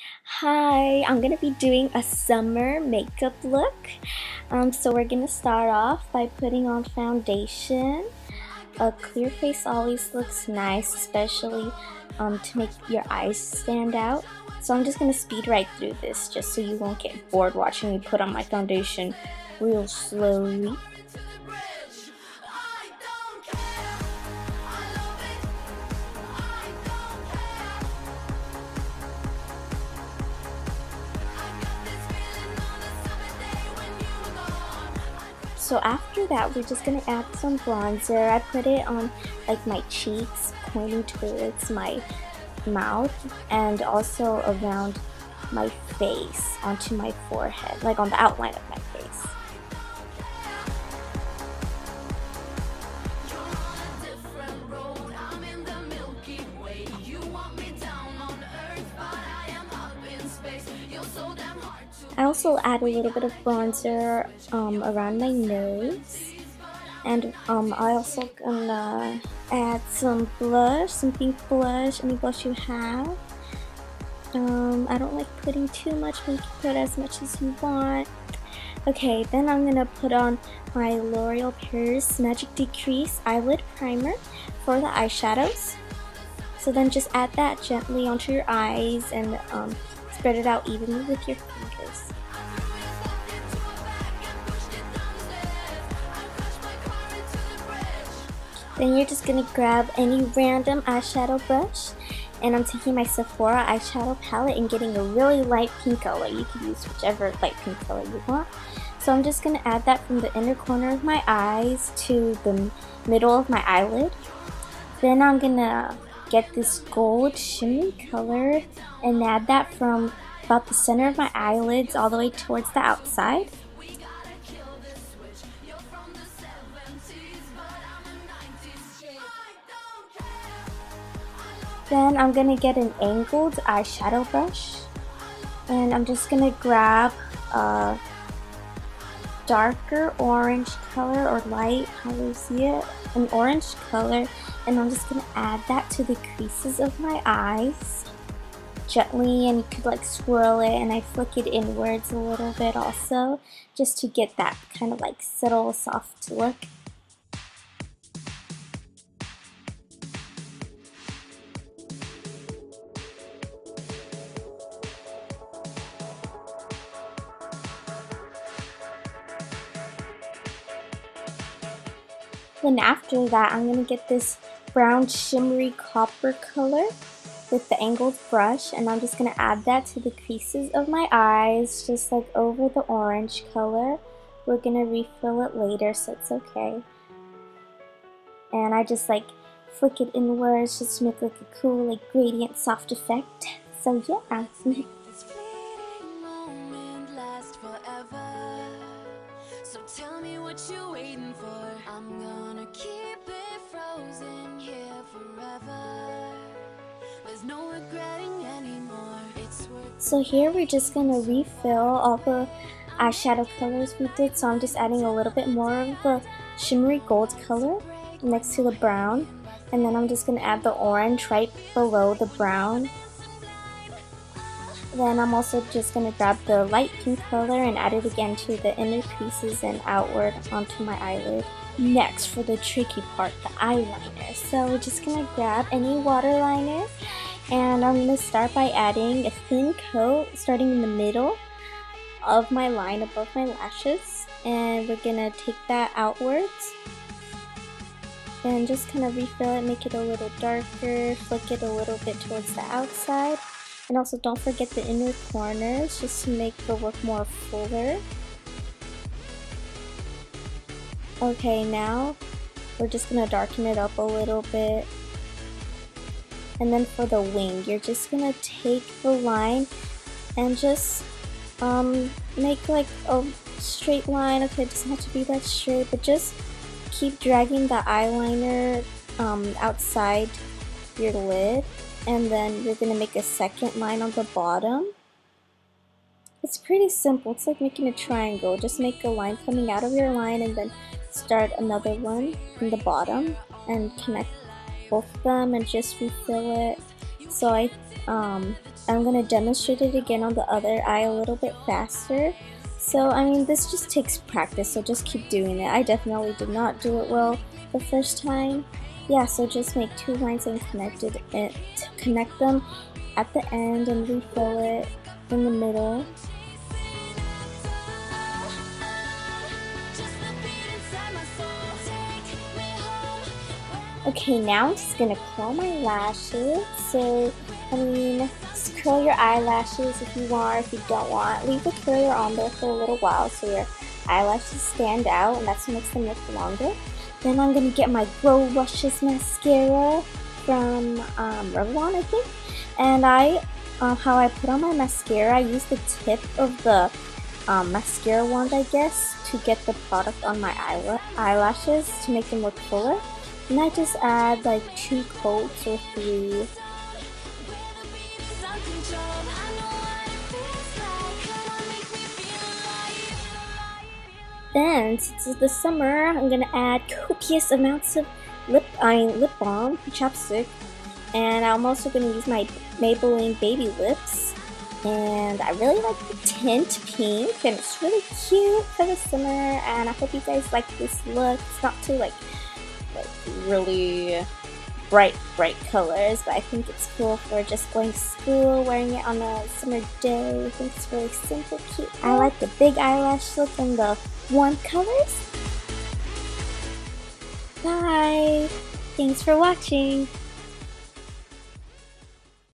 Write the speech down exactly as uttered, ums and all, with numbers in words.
Hi, I'm gonna be doing a summer makeup look. Um, so we're gonna start off by putting on foundation. A clear face always looks nice, especially um, to make your eyes stand out. So I'm just gonna speed right through this just so you won't get bored watching me put on my foundation real slowly. So after that, we're just gonna add some bronzer. I put it on like my cheeks, pointing towards my mouth, and also around my face, onto my forehead, like on the outline of my face. I also add a little bit of bronzer um, around my nose, and um, I also gonna add some blush, some pink blush, any blush you have. Um, I don't like putting too much, but you can put as much as you want. Okay, then I'm gonna put on my L'Oreal Paris Magic Decrease Eyelid Primer for the eyeshadows. So then just add that gently onto your eyes and um, spread it out evenly with your fingers. Then you're just gonna grab any random eyeshadow brush, and I'm taking my Sephora eyeshadow palette and getting a really light pink color. You can use whichever light pink color you want. So I'm just gonna add that from the inner corner of my eyes to the middle of my eyelid. Then I'm gonna get this gold shimmery color and add that from about the center of my eyelids all the way towards the outside. Then I'm gonna get an angled eyeshadow brush, and I'm just gonna grab a darker orange color, or light, how do you see it? An orange color, and I'm just gonna add that to the creases of my eyes gently, and you could like swirl it, and I flick it inwards a little bit also, just to get that kind of like subtle, soft look. Then after that, I'm going to get this brown shimmery copper color with the angled brush, and I'm just going to add that to the creases of my eyes, just like over the orange color. We're going to refill it later, so it's okay. And I just like flick it inwards just to make like a cool like gradient soft effect. So yeah. So tell me what you're waiting for. I'm gonna keep it frozen here forever. There's no regretting anymore. It's worth. So here we're just gonna refill all the eyeshadow colors we did. So I'm just adding a little bit more of the shimmery gold color next to the brown, and then I'm just gonna add the orange right below the brown. Then I'm also just going to grab the light pink color and add it again to the inner creases and outward onto my eyelid. Next, for the tricky part, the eyeliner. So we're just going to grab any waterliner, and I'm going to start by adding a thin coat starting in the middle of my line above my lashes, and we're going to take that outwards and just kind of refill it, make it a little darker, flick it a little bit towards the outside. And also don't forget the inner corners just to make the look more fuller. Okay, now we're just going to darken it up a little bit. And then for the wing, you're just going to take the line and just um, make like a straight line. Okay, it doesn't have to be that straight, but just keep dragging the eyeliner um, outside your lid. And then you're going to make a second line on the bottom. It's pretty simple. It's like making a triangle. Just make a line coming out of your line and then start another one in the bottom and connect both of them and just refill it. So I um, I'm gonna demonstrate it again on the other eye a little bit faster. So I mean, this just takes practice, so just keep doing it. I definitely did not do it well the first time. Yeah, so just make two lines and connect it, it connect them at the end and refill it in the middle. Okay, now I'm just gonna curl my lashes. So, I mean, just curl your eyelashes if you want, if you don't want. Leave the curler on there for a little while so your eyelashes stand out, and that's what makes them look longer. Then I'm gonna get my Glow Luscious mascara from um, Revlon, I think. And I, uh, how I put on my mascara, I use the tip of the um, mascara wand, I guess, to get the product on my eyelashes to make them look fuller. And I just add like two coats or three. Then, since it's the summer, I'm gonna add copious amounts of lip, I mean, lip balm, chapstick, and I'm also gonna use my Maybelline Baby Lips. And I really like the tint pink, and it's really cute for the summer. And I hope you guys like this look. It's not too like like really bright bright colors, but I think it's cool for just going to school, wearing it on a summer day. I think it's really simple, cute. I like the big eyelash look and the warm colors. Bye! Thanks for watching!